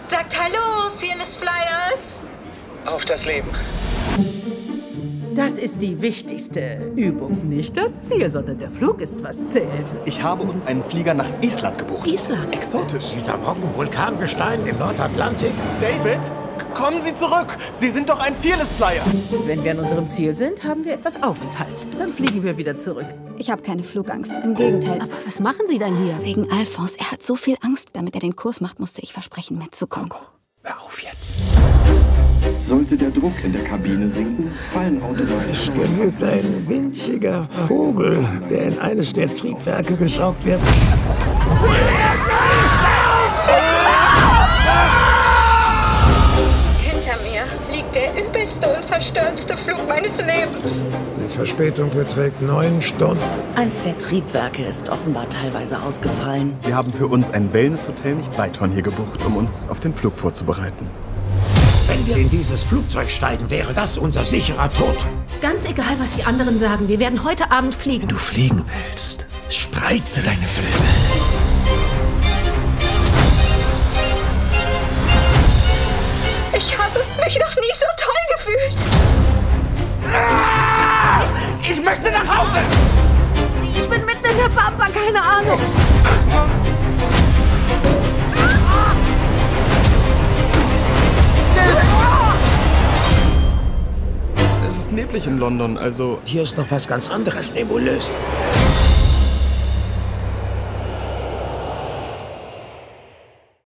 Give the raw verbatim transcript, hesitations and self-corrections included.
Sagt Hallo, Fearless Flyers. Auf das Leben. Das ist die wichtigste Übung. Nicht das Ziel, sondern der Flug ist, was zählt. Ich habe uns einen Flieger nach Island gebucht. Island? Exotisch. Dieser Brocken Vulkangestein im Nordatlantik. David, kommen Sie zurück. Sie sind doch ein Fearless Flyer. Wenn wir an unserem Ziel sind, haben wir etwas Aufenthalt. Dann fliegen wir wieder zurück. Ich habe keine Flugangst. Im Gegenteil. Aber was machen Sie denn hier? Wegen Alphonse. Er hat so viel Angst. Damit er den Kurs macht, musste ich versprechen, mitzukommen. Hör auf jetzt. Sollte der Druck in der Kabine sinken, fallen automatisch... Es genügt ein winziger Vogel, der in eines der Triebwerke gesaugt wird. Hinter mir liegt der übelste und verstörendste Flug meines Lebens. Die Verspätung beträgt neun Stunden. Eins der Triebwerke ist offenbar teilweise ausgefallen. Sie haben für uns ein Wellnesshotel nicht weit von hier gebucht, um uns auf den Flug vorzubereiten. Wenn wir in dieses Flugzeug steigen, wäre das unser sicherer Tod. Ganz egal, was die anderen sagen, wir werden heute Abend fliegen. Wenn du fliegen willst, spreize deine Flügel. Ich habe mich noch nie so toll gefühlt. Ich möchte nach Hause! Ich bin mitten in der Pampa, keine Ahnung. Es ist neblig in London, also... Hier ist noch was ganz anderes nebulös.